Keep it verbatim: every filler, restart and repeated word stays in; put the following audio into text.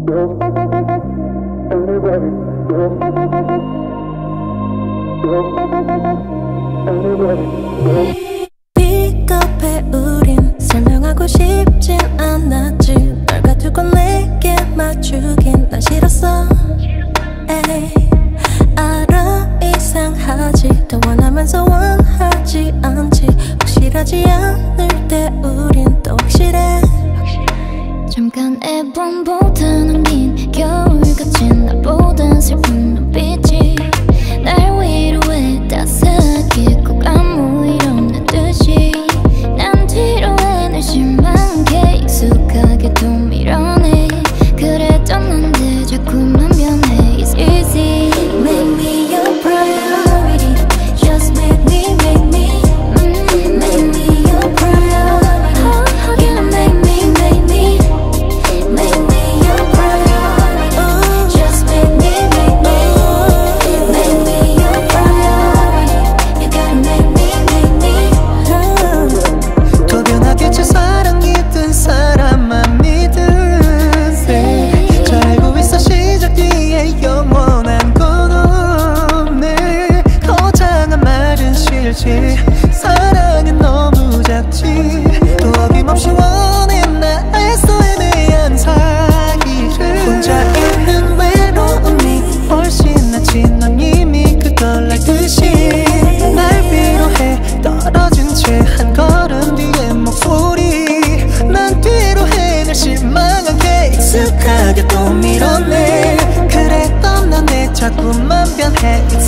픽업해 우린 설명하고 싶진 않았지. 널 가두고 내게 맞추긴 난 싫었어. 에이, 알아 이상하지. 더 원하면서 원하지 않지. 확실하지 않을 때 우린 또 확실해. 잠깐의 봄보다는 긴 겨울같이 나보단 슬픈 눈빛이 날 위로해 따스하게 꼭 아무 일 없는 듯이 난 뒤로해 늘 실망해 익숙하게 또 밀어내. 그랬던 난데 자꾸만 변해. It's easy. Make me your priority. Just make me, make me mm, make me your priority. How, how can I make me, make me make me your priority? Ooh. Just make me, make me make me your priority. You gotta make me, make me. 또 변하겠지 사랑이든 사람만 믿으세. 잘 알고 있어 시작 뒤에 영원한 건 없네. 거창한 말은 싫지. 사랑은 너무 작지. 또 어김없이 원해 나 애써 애매한 사기를. 혼자 있는 외로움이 훨씬 낫지. 넌 이미 그걸 알듯이 날 위로해 떨어진 채 한 걸음 뒤에 목소리. 난 뒤로해 늘 실망하게 익숙하게 또 밀어내. 그랬던 넌 내 자꾸만 변해.